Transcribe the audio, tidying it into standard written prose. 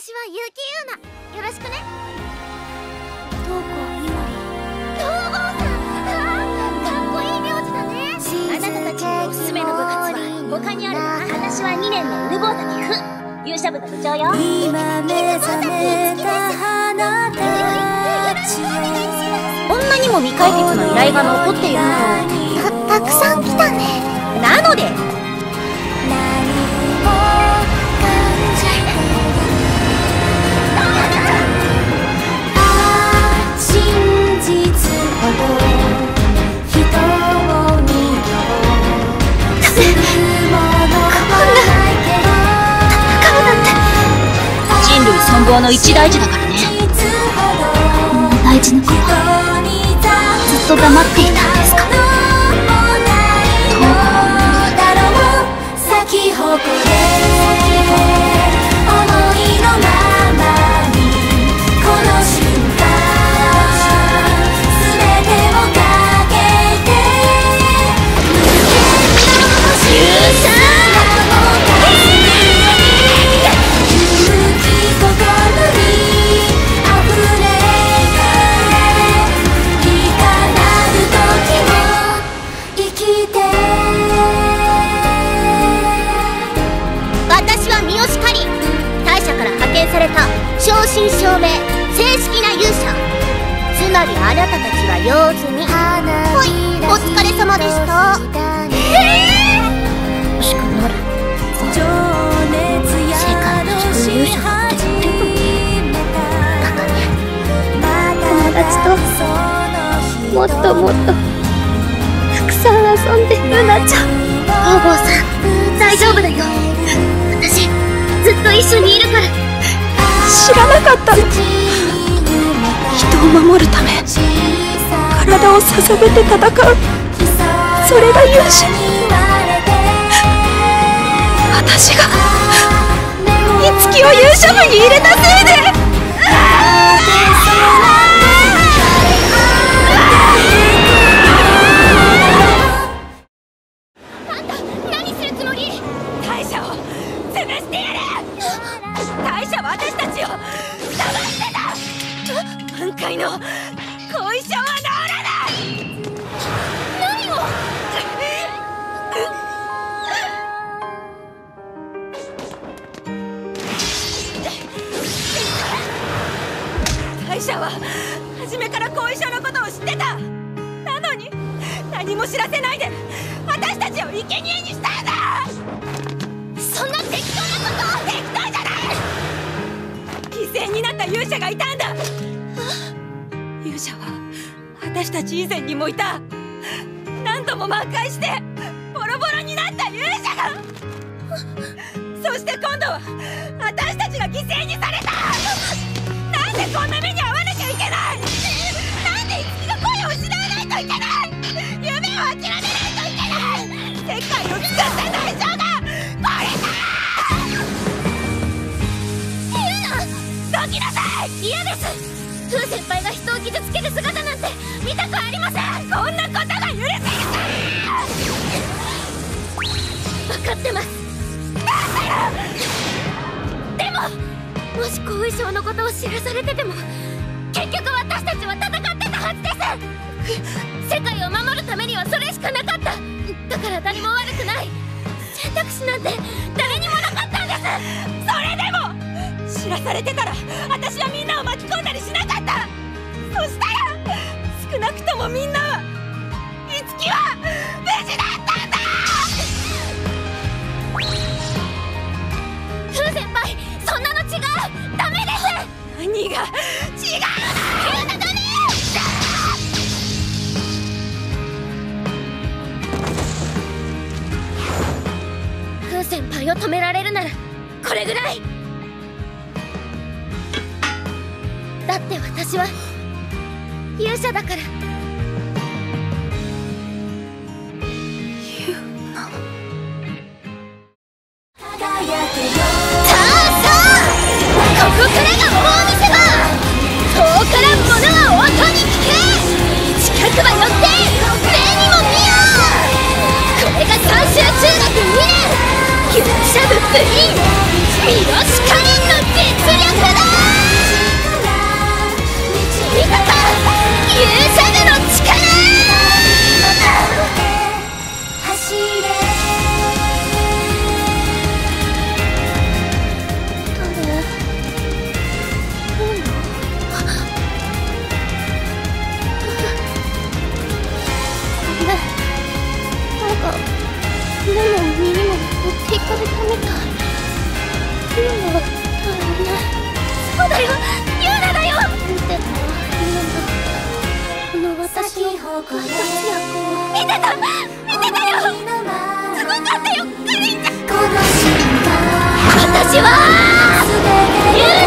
私は結城優奈。よろしくね。 東郷みまり。 東郷さん、かっこいい名字だね。 あなたたちにおすすめの部活は他にあるわ。私は2年のウルボータキフ勇者部の部長よ。 今目覚めた花たちよ。 こんなにも未解決の依頼が残っているのよ。 たくさん来たね。 なので人類存亡の一大事だからね。こんな大事なことずっと黙っていたんですか。 咲き誇れ想いのままにこの瞬間全てをかけて勇者勇気心に溢れていかなる時も生きて。 私は三好カリン、大社から派遣された正真正銘正式な勇者。つまりあなたたちは用済み。はい、お疲れ様でした。欲しくなる。世界一の勇者だって言ってるのに。だからね、友達ともっともっとたくさん遊んでルナちゃん。東郷さん、大丈夫だよ。私ずっと一緒にいるから。知らなかったの。人を守るため体を捧げて戦う、それが勇者。私が樹を勇者部に入れたせいで。あんた何するつもり？大社を潰してやる。大社は私たちを騙してた。満開の後遺症は治らない。何を？大社は初めから後遺症のことを知ってた。なのに何も知らせないで私たちを生贄にしたんだ。そんな適当なこと。適当じゃない。犠牲になった勇者がいたんだ。勇者は私たち以前にもいた。何度も挽回してボロボロになった勇者が。そして今度は私たちが犠牲にされた。なんでこんな目に遭わなきゃいけない。なんで樹が声を失わないといけない。夢を諦めないといけない。世界を作った代償がこれだ。どきなさい。嫌です。風先輩が人を傷つける姿なんて見たくありません。こんなことが許せるか。分かってます。でももし後遺症のことを知らされてても結局私たちは戦ってたはずです。世界を守るためにはそれしかなかった。だから誰も悪くない。選択肢なんて誰にもなかったんです。それでも知らされてたら私はみんなを巻き込んだりしなかった。そしたら少なくともみんなは樹は無事だったんだ。風先輩、そんなの違う。ダメです。何が違うの。急なダメ。風先輩を止められるならこれぐらい。だって私は勇者だから。ユウナ。ここからが大見せ場。遠からんものは音に聞け。近くは寄って目にも見よう。これが三州中学2年勇者部部員三好カリンの実力。 だ味方勇者部の力走れ目も耳も持っていかれたみたい。ユーナだよね。そうだよ、ユーナだよ。見てたユーナ、この私の活躍を見てたよ。すごかったよ、カリンちゃん。私はユーナ